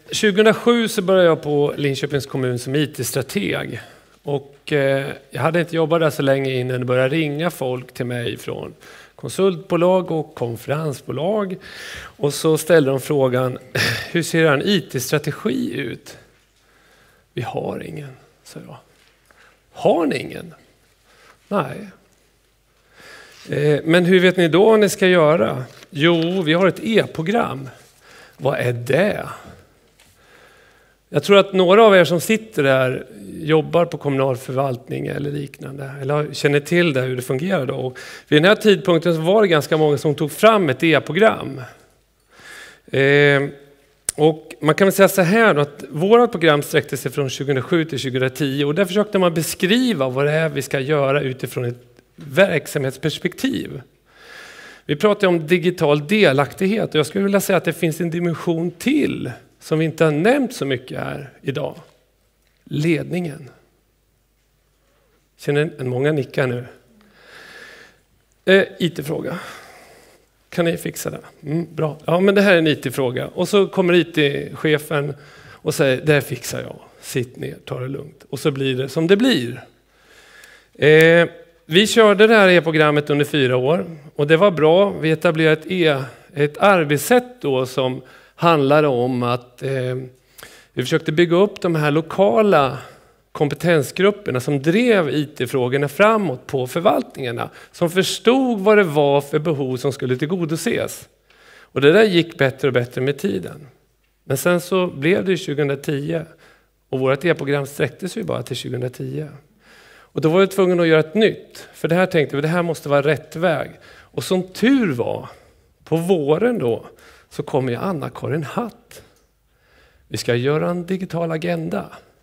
2007 så började jag på Linköpings kommun som IT-strateg. Och jag hade inte jobbat där så länge innan det började ringa folk till mig från konsultbolag och konferensbolag. Och så ställde de frågan, hur ser en IT-strategi ut? Vi har ingen, sa jag. Har ni ingen? Nej. Men hur vet ni då vad ni ska göra? Jo, vi har ett e-program. Vad är det? Jag tror att några av er som sitter där jobbar på kommunal förvaltning eller liknande. Eller känner till det, hur det fungerar då. Och vid den här tidpunkten så var det ganska många som tog fram ett e-program. Och man kan väl säga så här då, att vårt program sträckte sig från 2007 till 2010. Och där försökte man beskriva vad det är vi ska göra utifrån ett verksamhetsperspektiv. Vi pratar om digital delaktighet och jag skulle vilja säga att det finns en dimension till som vi inte har nämnt så mycket här idag. Ledningen. Känner många nickar nu. IT-fråga. Kan ni fixa det? Bra. Ja, men det här är en IT-fråga. Och så kommer IT-chefen och säger, det här fixar jag. Sitt ner, ta det lugnt. Och så blir det som det blir. Vi körde det här e-programmet under 4 år. Och det var bra. Vi etablerade ett arbetssätt då som handlade om att vi försökte bygga upp de här lokala kompetensgrupperna som drev IT-frågorna framåt på förvaltningarna. Som förstod vad det var för behov som skulle tillgodoses. Och det där gick bättre och bättre med tiden. Men sen så blev det 2010 och vårt e-program sträckte sig bara till 2010. Och då var jag tvungen att göra ett nytt. För det här tänkte vi, det här måste vara rätt väg. Och som tur var, på våren då, så kommer ju Anna-Karin Hatt. Vi ska göra en digital agenda.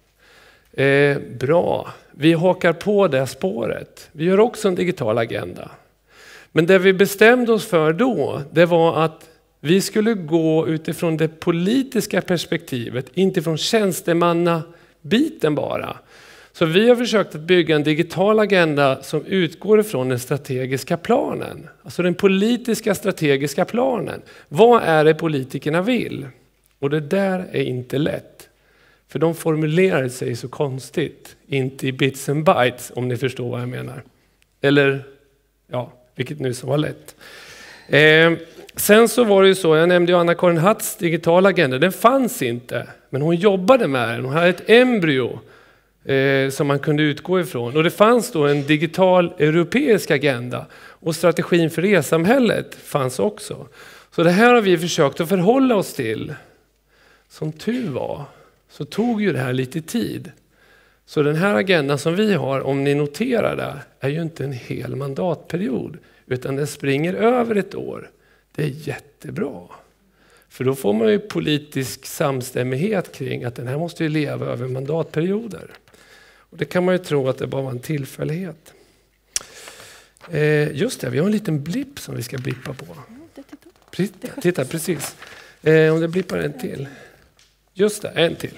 Bra, vi hakar på det spåret. Vi gör också en digital agenda. Men det vi bestämde oss för då, det var att vi skulle gå utifrån det politiska perspektivet, inte från tjänstemannabiten bara. Så vi har försökt att bygga en digital agenda som utgår ifrån den strategiska planen. Alltså den politiska strategiska planen. Vad är det politikerna vill? Och det där är inte lätt. För de formulerar sig så konstigt. Inte i bits and bytes, om ni förstår vad jag menar. Eller, ja, vilket nu som var lätt. Sen så var det ju så, jag nämnde ju Anna-Karin Hatts digitala agenda. Den fanns inte, men hon jobbade med den. Hon hade ett embryo som man kunde utgå ifrån. Och det fanns då en digital europeisk agenda. Och strategin för e-samhället fanns också. Så det här har vi försökt att förhålla oss till. Som tur var så tog ju det här lite tid. Så den här agendan som vi har, om ni noterar det, är ju inte en hel mandatperiod. Utan den springer över ett år. Det är jättebra. För då får man ju politisk samstämmighet kring att den här måste ju leva över mandatperioder. Och det kan man ju tro att det bara var en tillfällighet. Just det, vi har en liten blipp som vi ska blippa på. Titta, precis. Om det blippar en till. Just det, en till.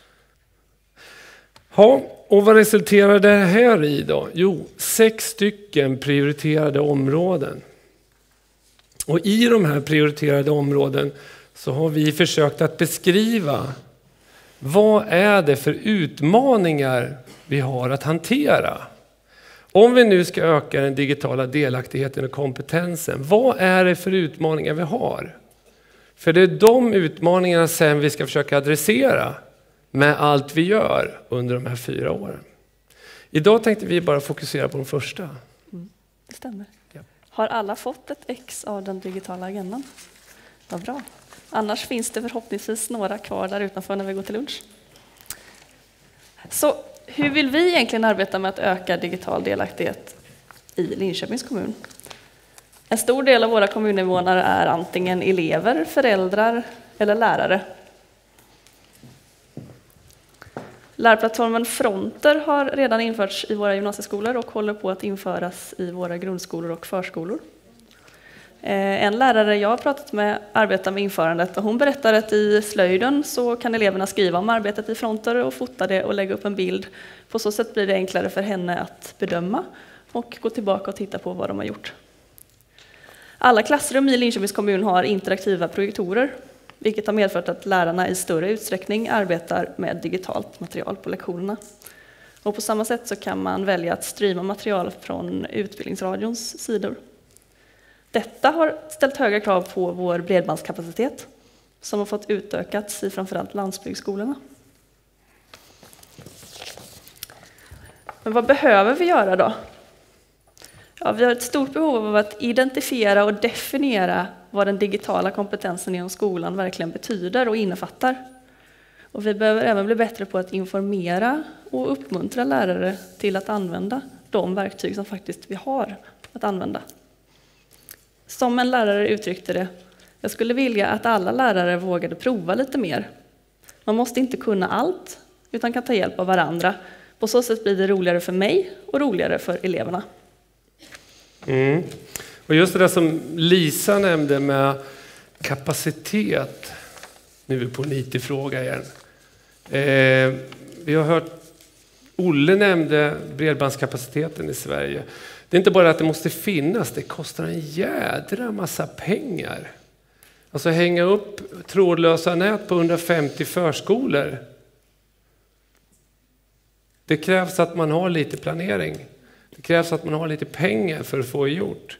Ja, och vad resulterar det här i då? Jo, 6 stycken prioriterade områden. Och i de här prioriterade områden så har vi försökt att beskriva vad är det för utmaningar vi har att hantera. Om vi nu ska öka den digitala delaktigheten och kompetensen, vad är det för utmaningar vi har? För det är de utmaningarna sen vi ska försöka adressera med allt vi gör under de här 4 åren. Idag tänkte vi bara fokusera på de första. Det stämmer. Ja. Har alla fått ett ex av den digitala agendan? Vad bra. Annars finns det förhoppningsvis några kvar där utanför när vi går till lunch. Så hur vill vi egentligen arbeta med att öka digital delaktighet i Linköpings kommun? En stor del av våra kommuninvånare är antingen elever, föräldrar eller lärare. Lärplattformen Fronter har redan införts i våra gymnasieskolor och håller på att införas i våra grundskolor och förskolor. En lärare jag har pratat med arbetar med införandet och hon berättar att i slöjden så kan eleverna skriva om arbetet i Fronter och fota det och lägga upp en bild. På så sätt blir det enklare för henne att bedöma och gå tillbaka och titta på vad de har gjort. Alla klassrum i Linköpings kommun har interaktiva projektorer. vilket har medfört att lärarna i större utsträckning arbetar med digitalt material på lektionerna. Och på samma sätt så kan man välja att streama material från Utbildningsradions sidor. Detta har ställt höga krav på vår bredbandskapacitet som har fått utökats i framförallt landsbygdsskolorna. Men vad behöver vi göra då? Ja, vi har ett stort behov av att identifiera och definiera vad den digitala kompetensen inom skolan verkligen betyder och innefattar. Och vi behöver även bli bättre på att informera och uppmuntra lärare till att använda de verktyg som faktiskt vi har att använda. Som en lärare uttryckte det, jag skulle vilja att alla lärare vågade prova lite mer. Man måste inte kunna allt, utan kan ta hjälp av varandra. På så sätt blir det roligare för mig och roligare för eleverna. Mm. Och just det där som Lisa nämnde med kapacitet. Nu är vi på en IT-fråga igen. Vi har hört Olle nämnde bredbandskapaciteten i Sverige. Det är inte bara att det måste finnas, det kostar en jädra massa pengar. Alltså hänga upp trådlösa nät på 150 förskolor. Det krävs att man har lite planering. Det krävs att man har lite pengar för att få det gjort.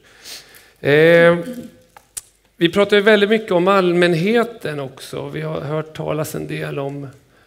Vi pratar ju väldigt mycket om allmänheten också. Vi har hört talas en del om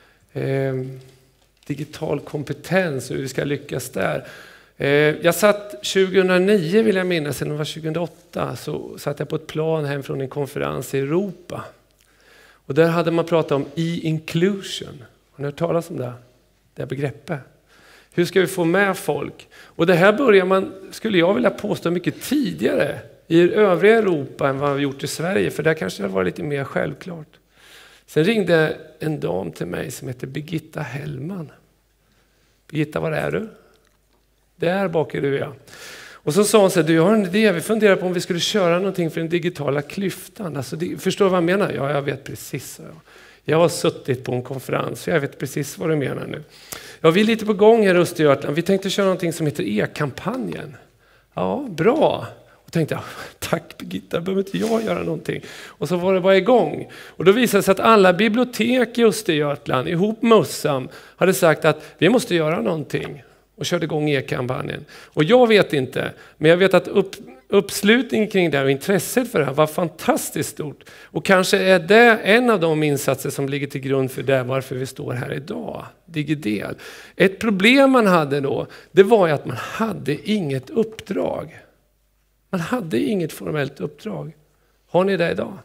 digital kompetens och hur vi ska lyckas där. Jag satt 2009 vill jag minnas, eller det var 2008, så satt jag på ett plan hem från en konferens i Europa. Och där hade man pratat om e-inclusion. Har ni hört talas om det här begreppet? Hur ska vi få med folk? Och det här börjar man, skulle jag vilja påstå, mycket tidigare i övriga Europa än vad vi gjort i Sverige. För där kanske det var lite mer självklart. Sen ringde en dam till mig som heter Birgitta Hellman. Birgitta, var är du? Där bak är du, ja. Och så sa hon så här, du, jag har en idé, vi funderar på om vi skulle köra någonting för den digitala klyftan. Alltså, förstår du vad jag menar? Ja, jag vet precis. Jag har suttit på en konferens, så jag vet precis vad du menar nu. Ja, vi är lite på gång här i Östergötland. Vi tänkte köra någonting som heter e-kampanjen. Ja, bra. Och tänkte jag, tack Birgitta, behöver inte jag göra någonting. Och så var det bara igång. Och då visade det sig att alla bibliotek i Östergötland ihop med Mussam hade sagt att vi måste göra någonting. Och körde igång e-kampanjen. Och jag vet inte, men jag vet att uppslutningen kring det och intresset för det här var fantastiskt stort. Och kanske är det en av de insatser som ligger till grund för det varför vi står här idag. Digidel. Ett problem man hade då, det var ju att man hade inget uppdrag. Man hade inget formellt uppdrag. Har ni det idag?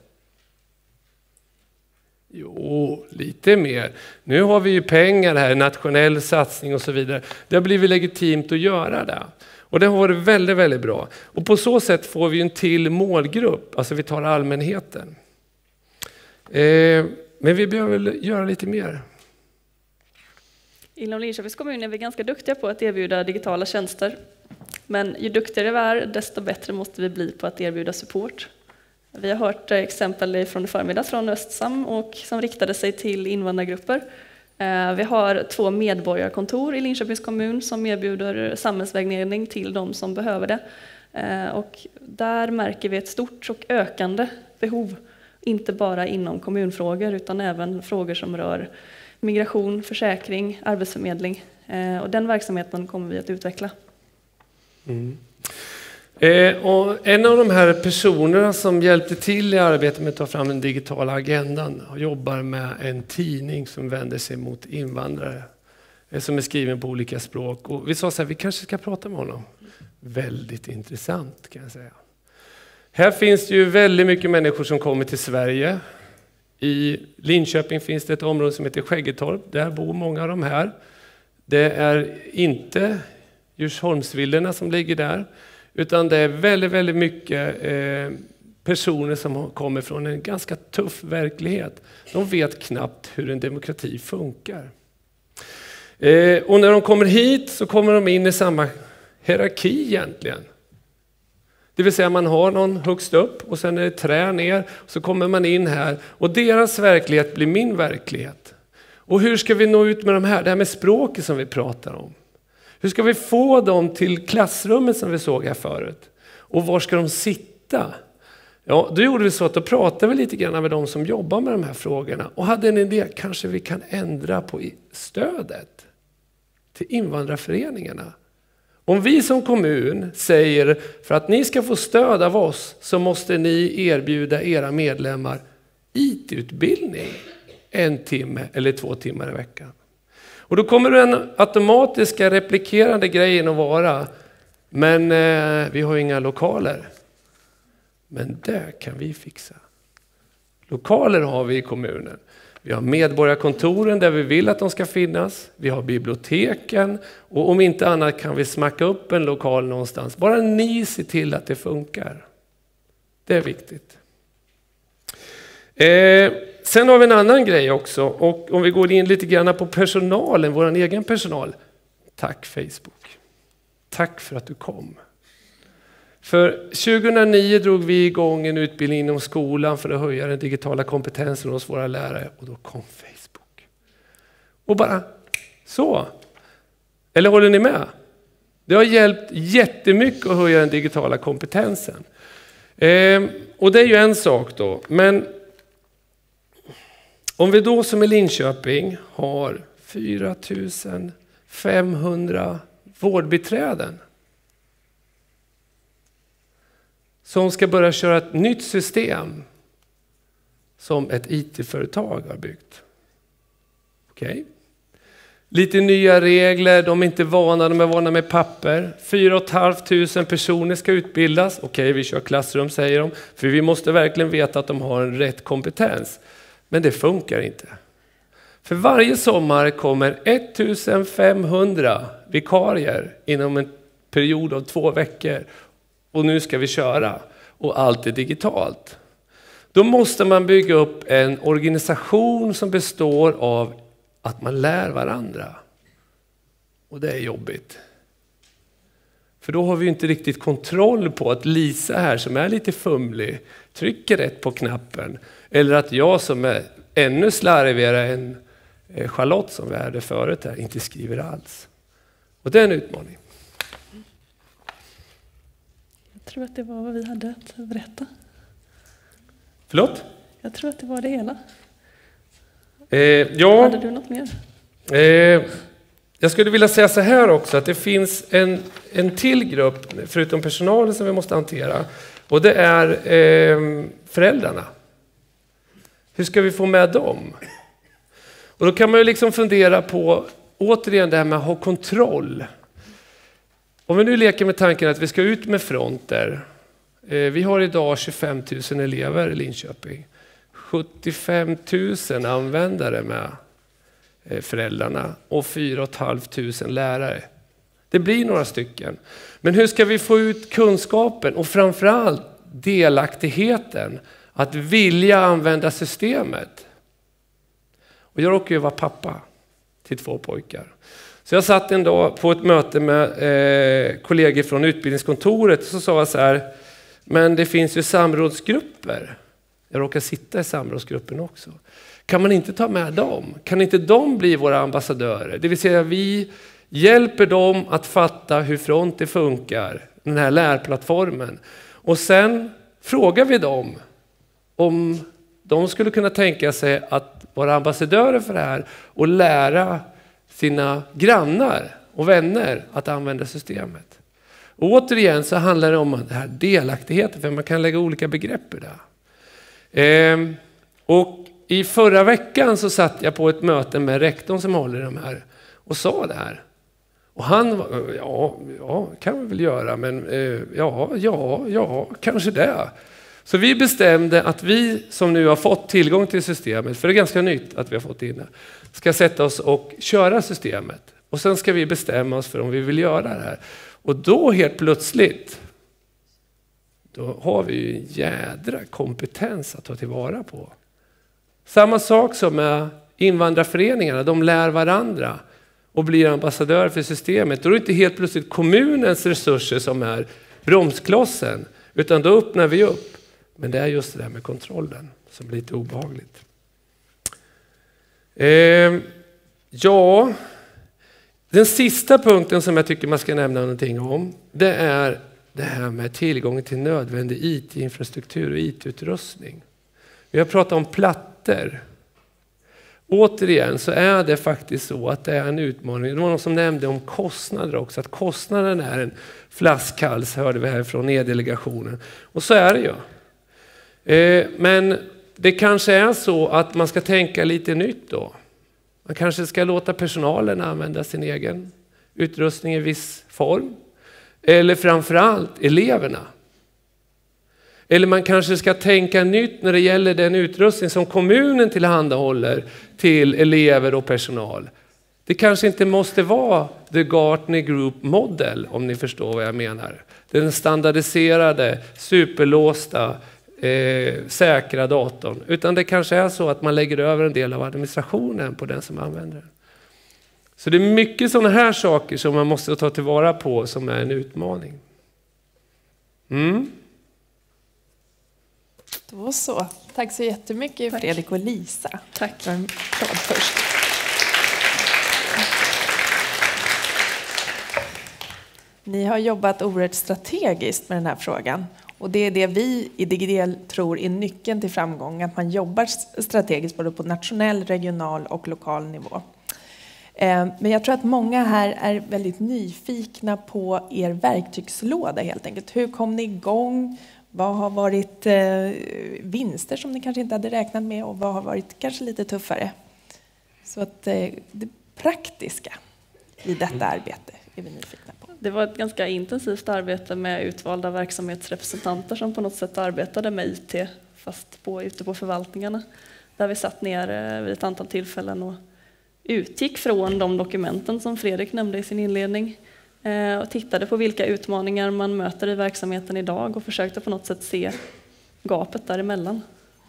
Jo, lite mer. Nu har vi ju pengar här, nationell satsning och så vidare. Det har blivit legitimt att göra det. Och det har varit väldigt, väldigt bra. Och på så sätt får vi en till målgrupp. Alltså vi tar allmänheten. Men vi behöver göra lite mer. Inom Linköpings kommun är vi ganska duktiga på att erbjuda digitala tjänster. Men ju duktigare vi är, desto bättre måste vi bli på att erbjuda support. Vi har hört exempel från förmiddag från Östsam och som riktade sig till invandrargrupper. Vi har 2 medborgarkontor i Linköpings kommun som erbjuder samhällsvägledning till de som behöver det. Och där märker vi ett stort och ökande behov, inte bara inom kommunfrågor utan även frågor som rör migration, försäkring, arbetsförmedling. Och den verksamheten kommer vi att utveckla. Mm. Och en av de här personerna som hjälpte till i arbetet med att ta fram den digitala agendan jobbar med en tidning som vänder sig mot invandrare som är skriven på olika språk. Och vi sa så här, vi kanske ska prata med honom. Väldigt intressant kan jag säga. Här finns det ju väldigt mycket människor som kommer till Sverige. I Linköping finns det ett område som heter Skäggetorp. Där bor många av de här. Det är inte Djursholmsvillorna som ligger där. Utan det är väldigt, väldigt mycket personer som kommer från en ganska tuff verklighet. De vet knappt hur en demokrati funkar. Och när de kommer hit så kommer de in i samma hierarki egentligen. Det vill säga man har någon högst upp och sen är det trä ner. Så kommer man in här och deras verklighet blir min verklighet. Och hur ska vi nå ut med de här? Det här med språket som vi pratar om. Hur ska vi få dem till klassrummet som vi såg här förut? Och var ska de sitta? Ja, då gjorde vi så att då pratade vi lite grann med de som jobbar med de här frågorna och hade en idé, kanske vi kan ändra på stödet till invandrarföreningarna. Om vi som kommun säger för att ni ska få stöd av oss så måste ni erbjuda era medlemmar IT-utbildning 1 timme eller 2 timmar i veckan. Och då kommer den automatiska replikerande grejen att vara, men vi har inga lokaler. Men det kan vi fixa. Lokaler har vi i kommunen. Vi har medborgarkontoren där vi vill att de ska finnas. Vi har biblioteken. Och om inte annat kan vi smacka upp en lokal någonstans. Bara ni ser till att det funkar. Det är viktigt. Sen har vi en annan grej också. Och om vi går in lite grann på personalen, vår egen personal. Tack Facebook. Tack för att du kom. För 2009 drog vi igång en utbildning inom skolan för att höja den digitala kompetensen hos våra lärare. Och då kom Facebook. Och bara så. Eller håller ni med? Det har hjälpt jättemycket att höja den digitala kompetensen. Och det är ju en sak då. Men om vi då som i Linköping har 4500 vårdbiträden. Som ska börja köra ett nytt system som ett IT-företag har byggt. Okej. Lite nya regler, de är inte vana, de är vana med papper. 4 500 personer ska utbildas. Okej, vi kör klassrum säger de. För vi måste verkligen veta att de har en rätt kompetens. Men det funkar inte. För varje sommar kommer 1500 vikarier inom en period av 2 veckor. Och nu ska vi köra och allt är digitalt. Då måste man bygga upp en organisation som består av att man lär varandra. Och det är jobbigt. För då har vi inte riktigt kontroll på att Lisa här som är lite fumlig trycker rätt på knappen. Eller att jag som är ännu slarvigare än Charlotte som vi hade förut här inte skriver alls. Och det är en utmaning. Jag tror att det var vad vi hade att berätta. Förlåt? Jag tror att det var det hela. Ja, hade du något mer? Jag skulle vilja säga så här också att det finns en till grupp förutom personalen som vi måste hantera. Och det är föräldrarna. Hur ska vi få med dem? Och då kan man ju liksom fundera på återigen det här med att ha kontroll. Om vi nu leker med tanken att vi ska ut med fronter. Vi har idag 25 000 elever i Linköping. 75 000 användare med föräldrarna och 4 500 lärare. Det blir några stycken. Men hur ska vi få ut kunskapen och framförallt delaktigheten att vilja använda systemet? Och jag råkar ju vara pappa till 2 pojkar. Så jag satt en dag på ett möte med kollegor från utbildningskontoret och så sa jag så här, men det finns ju samrådsgrupper. Jag råkar sitta i samrådsgruppen också. Kan man inte ta med dem? Kan inte de bli våra ambassadörer? Det vill säga vi hjälper dem att fatta hur Fronter funkar, den här lärplattformen. Och sen frågar vi dem om de skulle kunna tänka sig att vara ambassadörer för det här och lära sina grannar och vänner att använda systemet. Och återigen så handlar det om den här delaktigheten, för man kan lägga olika begrepp i det. Och i förra veckan så satt jag på ett möte med rektorn som håller de här och sa det här. Och han var, ja kan vi väl göra, men ja, kanske det. Så vi bestämde att vi som nu har fått tillgång till systemet, för det är ganska nytt att vi har fått in det, ska sätta oss och köra systemet. Och sen ska vi bestämma oss för om vi vill göra det här. Och då helt plötsligt, då har vi ju en jädra kompetens att ta tillvara på. Samma sak som med invandrarföreningarna, de lär varandra och blir ambassadörer för systemet. Då är det inte helt plötsligt kommunens resurser som är bromsklossen, utan då öppnar vi upp. Men det är just det där med kontrollen som blir lite obehagligt. Den sista punkten som jag tycker man ska nämna någonting om, det är det här med tillgång till nödvändig IT-infrastruktur och IT-utrustning. Vi har pratat om plattor. Återigen så är det faktiskt så att det är en utmaning. Det var någon som nämnde om kostnader också. Att kostnaden är en flaskhals, hörde vi här från E-delegationen. Och så är det ju. Men det kanske är så att man ska tänka lite nytt då. Man kanske ska låta personalen använda sin egen utrustning i viss form. Eller framförallt eleverna. Eller man kanske ska tänka nytt när det gäller den utrustning som kommunen tillhandahåller till elever och personal. Det kanske inte måste vara The Gartner Group Model, om ni förstår vad jag menar. Den standardiserade, superlåsta, säkra datorn. Utan det kanske är så att man lägger över en del av administrationen på den som använder den. Så det är mycket sådana här saker som man måste ta tillvara på som är en utmaning. Då så. Tack så jättemycket Fredrik och Lisa. Tack. Först. Ni har jobbat oerhört strategiskt med den här frågan. Och det är det vi i DigiDel tror är nyckeln till framgång. Att man jobbar strategiskt både på nationell, regional och lokal nivå. Men jag tror att många här är väldigt nyfikna på er verktygslåda helt enkelt. Hur kom ni igång? Vad har varit vinster som ni kanske inte hade räknat med och vad har varit kanske lite tuffare? Så att det praktiska i detta arbete är vi nyfikna på. Det var ett ganska intensivt arbete med utvalda verksamhetsrepresentanter som på något sätt arbetade med IT fast ute på förvaltningarna. Där vi satt ner vid ett antal tillfällen och utgick från de dokumenten som Fredrik nämnde i sin inledning och tittade på vilka utmaningar man möter i verksamheten idag och försökte på något sätt se gapet däremellan.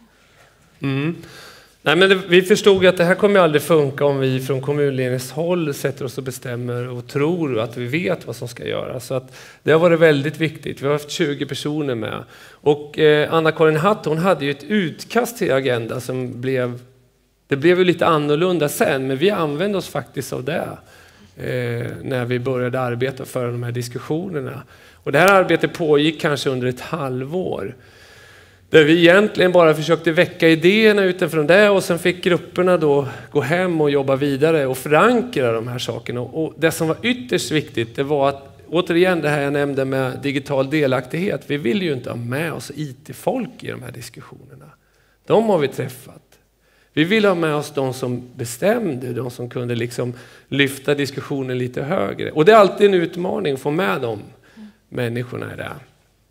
Nej, men vi förstod att det här kommer aldrig funka om vi från kommunledningens håll sätter oss och bestämmer och tror att vi vet vad som ska göras. Så att det har varit väldigt viktigt. Vi har haft 20 personer med. Och Anna-Karin Hatt, hon hade ju ett utkast till agenda som blev ju lite annorlunda sen, men vi använde oss faktiskt av det när vi började arbeta för de här diskussionerna. Och det här arbetet pågick kanske under ett halvår. Där vi egentligen bara försökte väcka idéerna utifrån det och sen fick grupperna då gå hem och jobba vidare och förankra de här sakerna. Och det som var ytterst viktigt, det var att, återigen det här jag nämnde med digital delaktighet, vi vill ju inte ha med oss IT-folk i de här diskussionerna. De har vi träffat. Vi vill ha med oss de som bestämde, de som kunde liksom lyfta diskussionen lite högre. Och det är alltid en utmaning att få med de människorna i det.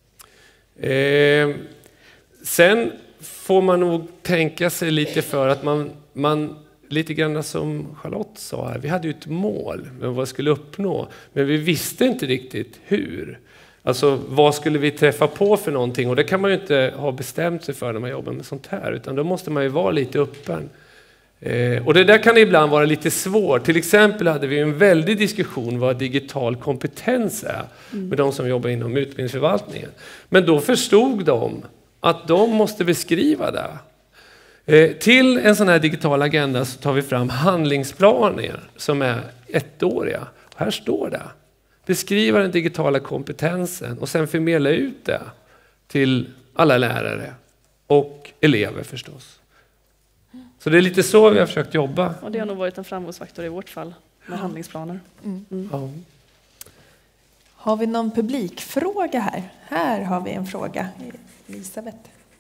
Sen får man nog tänka sig lite för att man lite grann som Charlotte sa här, vi hade ju ett mål med vad vi skulle uppnå, men vi visste inte riktigt hur. Alltså vad skulle vi träffa på för någonting, och det kan man ju inte ha bestämt sig för när man jobbar med sånt här, utan då måste man ju vara lite öppen. Och det där kan ibland vara lite svårt. Till exempel hade vi en väldig diskussion vad digital kompetens är med de som jobbar inom utbildningsförvaltningen. Men då förstod de att de måste beskriva det. Till en sån här digital agenda så tar vi fram handlingsplaner som är ettåriga. Och här står det. Beskriva den digitala kompetensen och sen förmedla ut det till alla lärare och elever förstås. Så det är lite så vi har försökt jobba. Och det har nog varit en framgångsfaktor i vårt fall med handlingsplaner. Ja. Har vi någon publikfråga här? Här har vi en fråga. Elisabeth.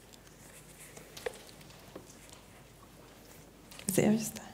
Just det.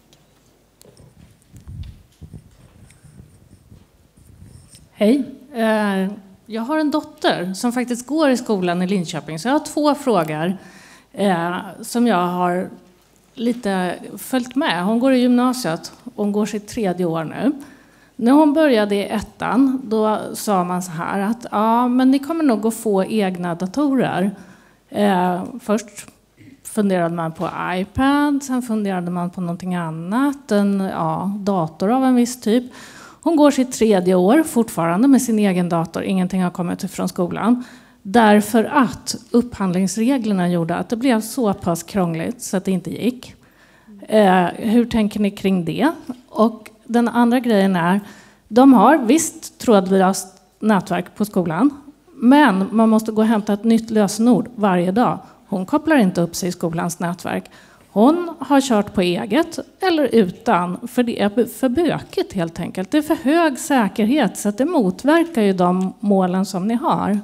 Hej. Jag har en dotter som faktiskt går i skolan i Linköping. Så jag har 2 frågor som jag har lite följt med. Hon går i gymnasiet och hon går sitt 3:e år nu. När hon började i 1:an, då sa man så här att ja, men ni kommer nog att få egna datorer. Först funderade man på iPad, sen funderade man på någonting annat, en dator av en viss typ. Hon går sitt 3:e år fortfarande med sin egen dator, ingenting har kommit från skolan. Därför att upphandlingsreglerna gjorde att det blev så pass krångligt så att det inte gick. Hur tänker ni kring det? Och den andra grejen är, de har visst trådlöst nätverk på skolan. Men man måste gå och hämta ett nytt lösenord varje dag. Hon kopplar inte upp sig i skolans nätverk. Hon har kört på eget eller utan, för det är för bökigt helt enkelt. Det är för hög säkerhet så att det motverkar ju de målen som ni har.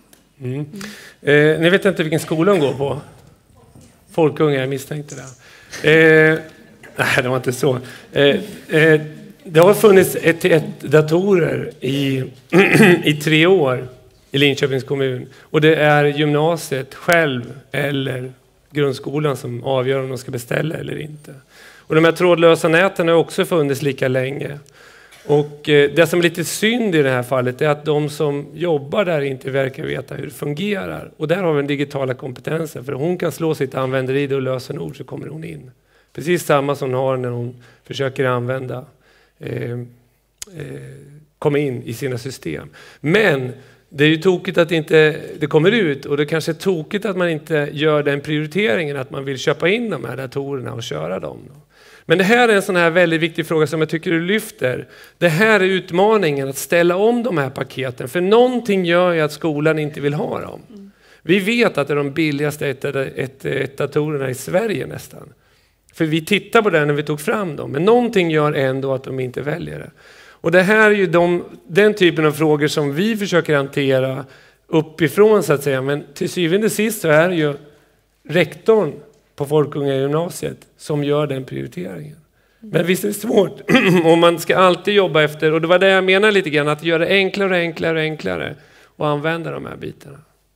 Ni vet inte vilken skola hon går på? Folkunga, jag misstänkte det. Nej, det var inte så. Det har funnits ett datorer i 3 år i Linköpings kommun. Och det är gymnasiet själv eller grundskolan som avgör om de ska beställa eller inte. Och de här trådlösa näten har också funnits lika länge. Och det som är lite synd i det här fallet är att de som jobbar där inte verkar veta hur det fungerar. Och där har vi den digitala kompetensen. För hon kan slå sitt använderi och lösenord så kommer hon in. Precis samma som hon har när hon försöker använda komma in i sina system. Men det är ju tokigt att inte det kommer ut, och det kanske är tokigt att man inte gör den prioriteringen att man vill köpa in de här datorerna och köra dem. Men det här är en sån här väldigt viktig fråga som jag tycker du lyfter. Det här är utmaningen att ställa om de här paketen, för någonting gör ju att skolan inte vill ha dem. Vi vet att det är de billigaste datorerna i Sverige nästan. För vi tittar på det när vi tog fram dem, men någonting gör ändå att de inte väljer det. Och det här är ju den typen av frågor som vi försöker hantera uppifrån så att säga. Men till syvende och sist så är det ju rektorn på Folkunga gymnasiet som gör den prioriteringen. Men visst är det svårt om man ska alltid jobba efter, och det var det jag menar lite grann, att göra det enklare och använda de här bitarna.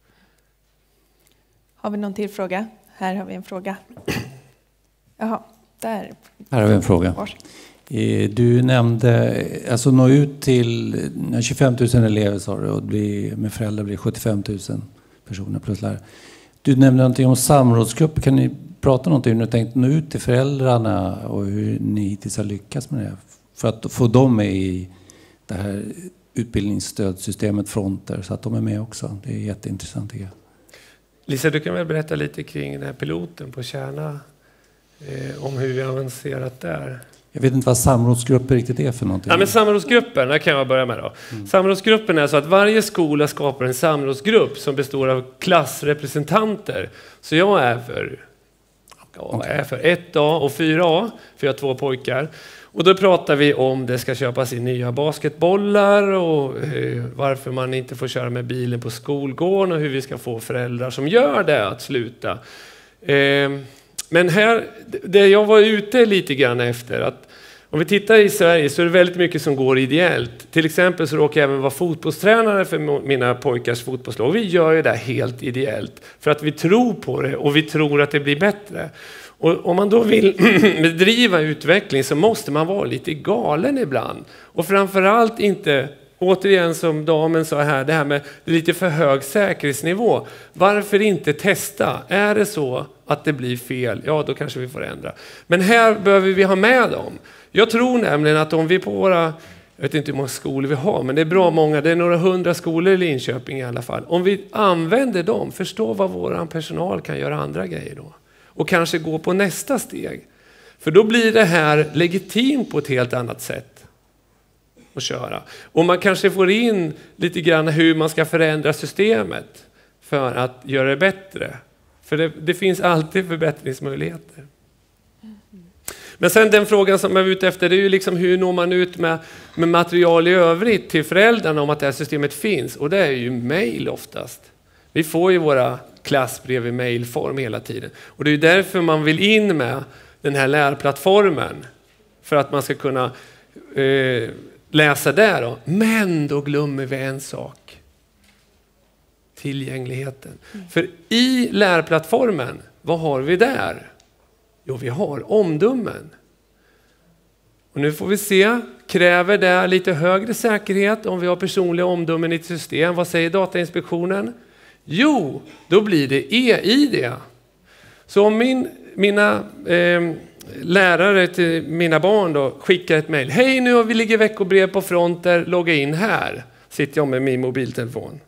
Har vi någon till fråga? Här har vi en fråga. Jaha, där. Här har vi en fråga. Du nämnde, alltså nå ut till 25 000 elever sa du, och med föräldrar blir 75 000 personer plus lärare. Du nämnde någonting om samrådsgrupp. Kan ni prata någonting hur ni har tänkt nå ut till föräldrarna och hur ni hittills har lyckats med det? För att få dem med i det här utbildningsstödsystemet Fronter så att de är med också. Det är jätteintressant tycker jag. Lisa, du kan väl berätta lite kring den här piloten på Kärna om hur vi har avancerat där. Jag vet inte vad samrådsgrupper riktigt är för någonting. Ja, men samrådsgruppen, där kan jag börja med då. Samrådsgruppen är så att varje skola skapar en samrådsgrupp som består av klassrepresentanter. Så jag är för 1A och 4A, för jag har 2 pojkar. Och då pratar vi om det ska köpas in nya basketbollar och varför man inte får köra med bilen på skolgården och hur vi ska få föräldrar som gör det att sluta. Men här, det jag var ute lite grann efter, att om vi tittar i Sverige så är det väldigt mycket som går ideellt. Till exempel så råkar jag även vara fotbollstränare för mina pojkars fotbollslag. Vi gör ju det helt ideellt för att vi tror på det och vi tror att det blir bättre. Och om man då vill bedriva utveckling så måste man vara lite galen ibland. Och framförallt inte, återigen som damen sa här, det här med lite för hög säkerhetsnivå. Varför inte testa? Är det så att det blir fel, ja då kanske vi får ändra. Men här behöver vi ha med dem. Jag tror nämligen att om vi på våra, jag vet inte hur många skolor vi har, men det är bra många, det är några 100 skolor i Linköping i alla fall. Om vi använder dem, förstå vad vår personal kan göra andra grejer då. Och kanske gå på nästa steg. För då blir det här legitimt på ett helt annat sätt att köra. Och man kanske får in lite grann hur man ska förändra systemet för att göra det bättre. För det finns alltid förbättringsmöjligheter. Men sen den frågan som jag är ute efter, det är ju liksom hur når man ut med material i övrigt till föräldrarna om att det här systemet finns. Och det är ju mejl oftast. Vi får ju våra klassbrev i mejlform hela tiden. Och det är ju därför man vill in med den här lärplattformen. För att man ska kunna läsa där då. Men då glömmer vi en sak. Tillgängligheten. För i lärplattformen, vad har vi där? Jo, vi har omdömen. Och nu får vi se, kräver det lite högre säkerhet om vi har personliga omdömen i ett system? Vad säger Datainspektionen? Jo, då blir det e-ID. Så om mina lärare till mina barn då skickar ett mejl. Hej, nu har vi ligger veckobrev på Fronter, logga in här. Sitter jag med min mobiltelefon.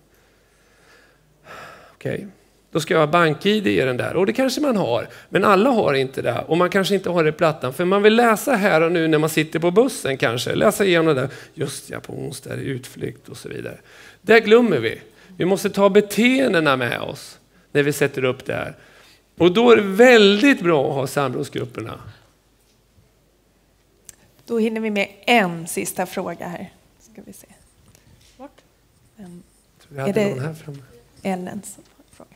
Okej. Då ska jag ha bank-ID i den där. Och det kanske man har. Men alla har inte det. Och man kanske inte har det i plattan. För man vill läsa här och nu när man sitter på bussen kanske. Läsa igenom det där. Just ja, på onsdag är det utflykt och så vidare. Det glömmer vi. Vi måste ta beteendena med oss när vi sätter upp det här. Och då är det väldigt bra att ha samrådsgrupperna. Då hinner vi med en sista fråga här. Ska vi se. Bort. Är det någon här framme? Ellens fråga.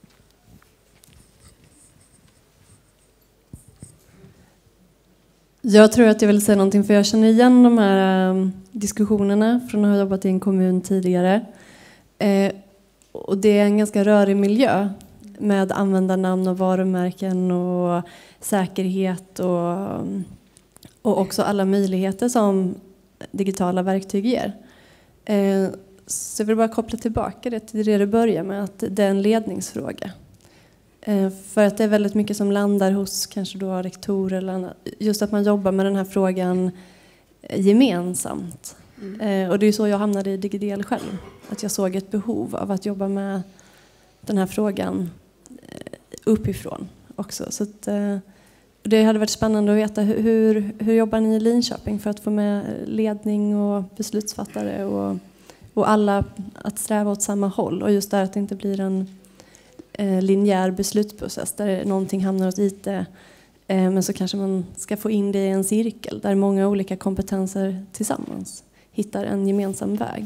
Jag tror att jag vill säga någonting, för jag känner igen de här diskussionerna från att ha jobbat i en kommun tidigare. Och det är en ganska rörig miljö med användarnamn och varumärken och säkerhet och också alla möjligheter som digitala verktyg ger. Så jag vill bara koppla tillbaka det till det du börjar med, att det är en ledningsfråga. För att det är väldigt mycket som landar hos kanske då rektorer eller annat. Just att man jobbar med den här frågan gemensamt. Och det är ju så jag hamnade i DigiDel själv. Att jag såg ett behov av att jobba med den här frågan uppifrån också. Så att, det hade varit spännande att veta hur jobbar ni i Linköping för att få med ledning och beslutsfattare och alla att sträva åt samma håll. Och just där att det inte blir en linjär beslutsprocess där någonting hamnar hos IT, men så kanske man ska få in det i en cirkel där många olika kompetenser tillsammans hittar en gemensam väg.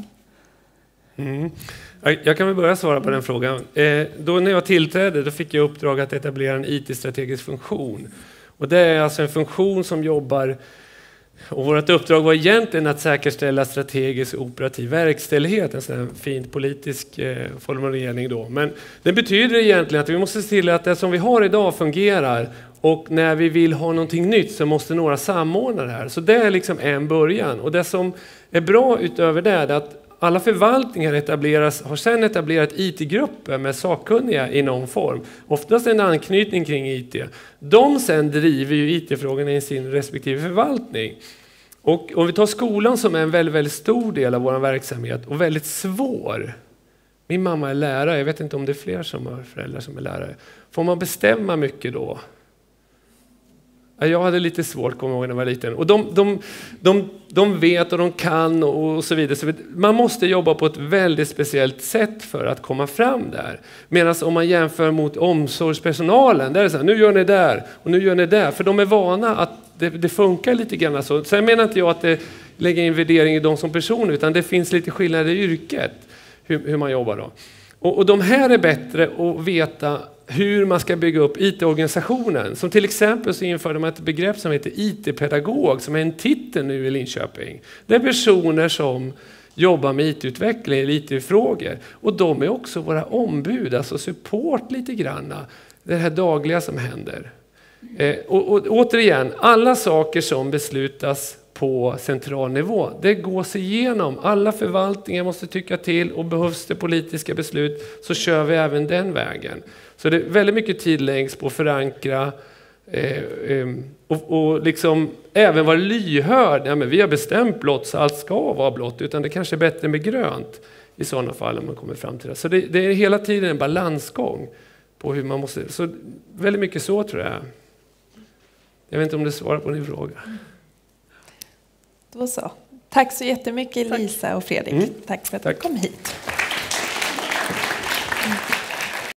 Jag kan väl börja svara på den frågan. Då när jag tillträdde, då fick jag uppdrag att etablera en IT-strategisk funktion. Och det är alltså en funktion som jobbar, och vårt uppdrag var egentligen att säkerställa strategisk operativ verkställighet, en sån fint politisk formulering då. Men det betyder egentligen att vi måste se till att det som vi har idag fungerar, och när vi vill ha någonting nytt så måste några samordna det här. Så det är liksom en början. Och det som är bra utöver det är att alla förvaltningar har sedan etablerat IT-grupper med sakkunniga i någon form. Oftast en anknytning kring IT. De sen driver ju IT-frågorna i sin respektive förvaltning. Och om vi tar skolan som är en väldigt, väldigt stor del av vår verksamhet och väldigt svår. Min mamma är lärare, jag vet inte om det är fler som har föräldrar som är lärare. Får man bestämma mycket då? Jag hade lite svårt, kommer ihåg när jag var liten. Och de vet och de kan och så vidare. Så man måste jobba på ett väldigt speciellt sätt för att komma fram där. Medan om man jämför mot omsorgspersonalen, där är det så här, nu gör ni där och nu gör ni där. För de är vana att det funkar lite grann så. Sen menar inte jag att det lägger in värdering i dem som personer, utan det finns lite skillnader i yrket, hur man jobbar då. Och de här är bättre att veta hur man ska bygga upp IT-organisationen. Som till exempel så införde man ett begrepp som heter IT-pedagog, som är en titel nu i Linköping. Det är personer som jobbar med IT-utveckling eller IT-frågor. Och de är också våra ombud, alltså support lite grann. Det här dagliga som händer. Och återigen, alla saker som beslutas på central nivå, det gås igenom. Alla förvaltningar måste tycka till, och behövs det politiska beslut så kör vi även den vägen. Så det är väldigt mycket tid längst på att förankra och liksom även vara lyhörd. Ja, men vi har bestämt blått så allt ska vara blått, utan det kanske är bättre med grönt i sådana fall om man kommer fram till det. Så det är hela tiden en balansgång på hur man måste. Så väldigt mycket så tror jag. Jag vet inte om det svarar på din fråga. Då så. Tack så jättemycket Lisa och Fredrik. Tack för att du kom hit.